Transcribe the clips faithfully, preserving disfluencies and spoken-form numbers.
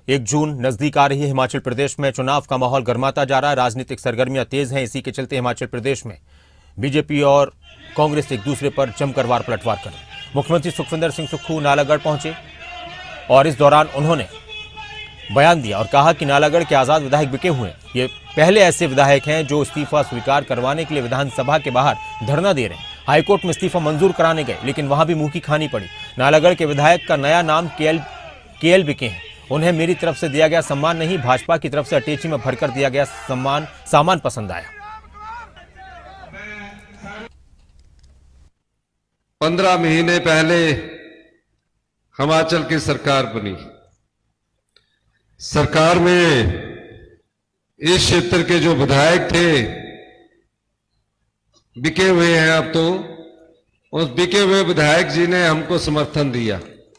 एक जून नजदीक आ रही है। हिमाचल प्रदेश में चुनाव का माहौल गर्माता जा रहा है। राजनीतिक सरगर्मियां तेज हैं। इसी के चलते हिमाचल प्रदेश में बीजेपी और कांग्रेस एक दूसरे पर जमकर वार पलटवार कर रहे हैं। मुख्यमंत्री सुखविंदर सिंह सुक्खू नालागढ़ पहुंचे और इस दौरान उन्होंने बयान दिया और कहा कि नालागढ़ के आजाद विधायक बिके हुए हैं। ये पहले ऐसे विधायक हैं जो इस्तीफा स्वीकार करवाने के लिए विधानसभा के बाहर धरना दे रहे हैं। हाईकोर्ट में इस्तीफा मंजूर कराने गए, लेकिन वहां भी मुंह की खानी पड़ी। नालागढ़ के विधायक का नया नाम केएल केएल बिके हैं। उन्हें मेरी तरफ से दिया गया सम्मान नहीं, भाजपा की तरफ से अटेची में भरकर दिया गया सम्मान सामान पसंद आया। पंद्रह महीने पहले हिमाचल की सरकार बनी। सरकार में इस क्षेत्र के जो विधायक थे बिके हुए हैं। अब तो उस बिके हुए विधायक जी ने हमको समर्थन दिया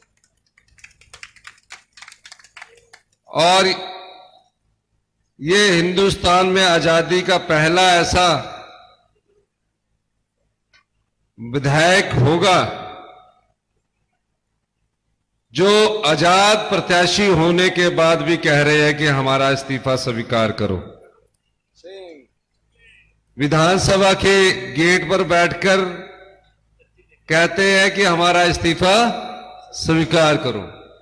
और ये हिंदुस्तान में आजादी का पहला ऐसा विधायक होगा जो आजाद प्रत्याशी होने के बाद भी कह रहे हैं कि हमारा इस्तीफा स्वीकार करो। विधानसभा के गेट पर बैठकर कहते हैं कि हमारा इस्तीफा स्वीकार करो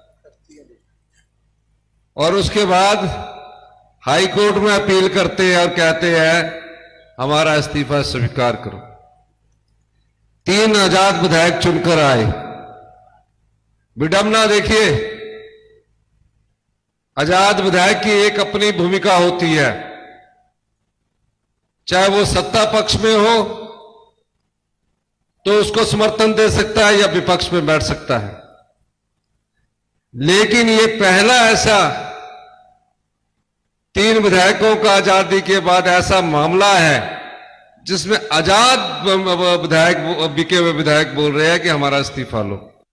और उसके बाद हाई कोर्ट में अपील करते हैं और कहते हैं हमारा इस्तीफा स्वीकार करो। तीन आजाद विधायक चुनकर आए। विडंबना देखिए, आजाद विधायक की एक अपनी भूमिका होती है, चाहे वो सत्ता पक्ष में हो तो उसको समर्थन दे सकता है या विपक्ष में बैठ सकता है, लेकिन ये पहला ऐसा तीन विधायकों का आजादी के बाद ऐसा मामला है जिसमें आजाद विधायक बिके हुए विधायक बोल रहे हैं कि हमारा इस्तीफा लो।